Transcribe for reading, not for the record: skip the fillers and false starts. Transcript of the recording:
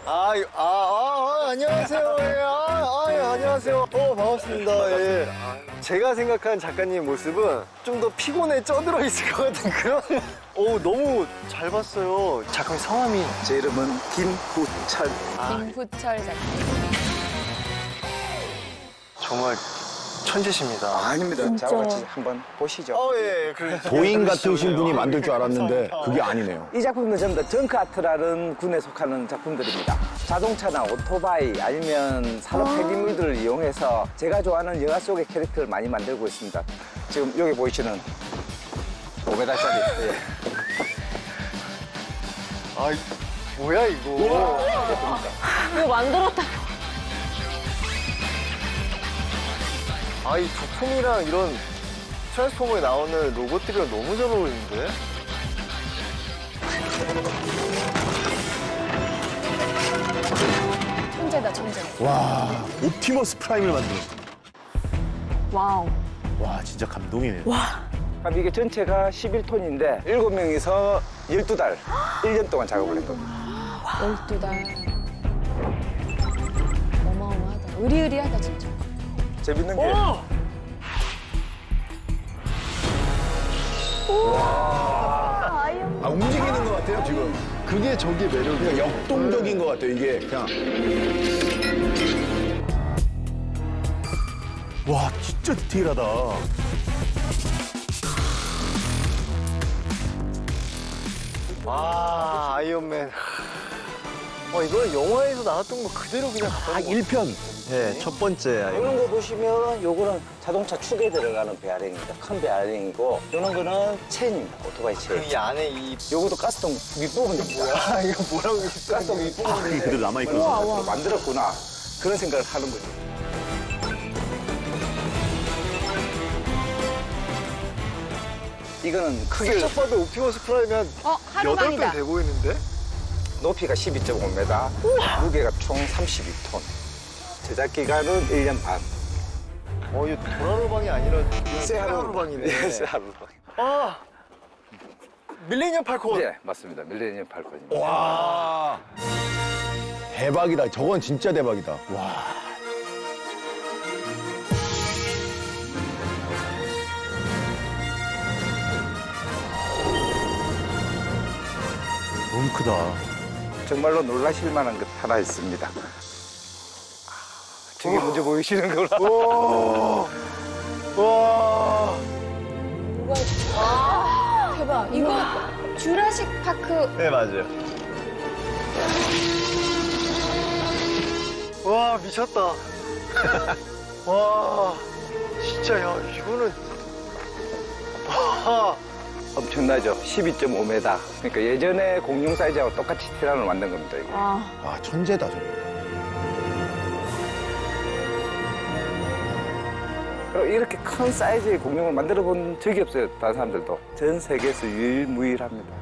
안녕하세요. 예, 안녕하세요. 반갑습니다. 예. 제가 생각한 작가님 모습은 좀 더 피곤에 쪄들어 있을 것 같은 그런. 너무 잘 봤어요. 작가님 성함이? 제 이름은 김후철. 김후철 작가. 정말 천재십니다. 아닙니다. 저와 같이 한번 보시죠. 예. 도인 같으신 분이 만들 줄 알았는데 그게 아니네요. 이 작품은 전부 다 정크아트라는 군에 속하는 작품들입니다. 자동차나 오토바이 아니면 산업 폐기물들을 이용해서 제가 좋아하는 영화 속의 캐릭터를 많이 만들고 있습니다. 지금 여기 보이시는 5m짜리. 뭐야 이거? 이거 만들었다. 이 부품이랑 이런 트랜스포머에 나오는 로봇들이랑 너무 잘 어울리는데? 천재다, 천재. 와, 옵티머스 프라임을 만들었어. 와우. 와, 진짜 감동이네요. 그럼 이게 전체가 11톤인데 7명이서 12달, 1년 동안 작업을 한 겁니다. 12달. 어마어마하다. 의리의리하다, 진짜. 재밌는 게 움직이는 것 같아요, 지금. 그게 저게 매력이에요. 그러니까 역동적인 것 같아요, 이게. 그냥. 와, 진짜 디테일하다. 아이언맨. 이거는 영화에서 나왔던 거 그대로 그냥 갖다 놓은 1편. 네, 첫 번째 아이언맨. 이런 거 보시면 요거는 자동차 축에 들어가는 베어링입니다. 큰 베어링이고 요런 거는 체인입니다. 오토바이 체인. 이 안에 이 요것도 가스통 윗부분입니다. 이거 뭐라고 가스통 그게 윗부분인데 그대로 남아있거든요. 만들었구나. 그런 생각을 하는 거죠. 이거는 크게 딱 봐도 옵티머스 프라임이 한 하루만이다. 8배 돼 보이는데? 높이가 12.5m, 무게가 총 32톤. 제작 기간은 1년 반. 이거 도라로방이 아니라 세하루방이네. 세하루방이네. 세하루방. 밀레니엄 팔콘. 네, 맞습니다. 밀레니엄 팔콘입니다. 와. 대박이다. 저건 진짜 대박이다. 와. 너무 크다. 정말로 놀라실 만한 것 하나 있습니다. 저게 먼저 보이시는 거라. 와. 대박. 이거 주라식 파크. 네, 맞아요. 와, 미쳤다. 와, 진짜, 야, 이거는. 엄청나죠? 12.5m. 그러니까 예전에 공룡 사이즈하고 똑같이 티란을 만든 겁니다, 이거. 아, 천재다, 저거. 그리고 이렇게 큰 사이즈의 공룡을 만들어 본 적이 없어요, 다른 사람들도. 전 세계에서 유일무이합니다.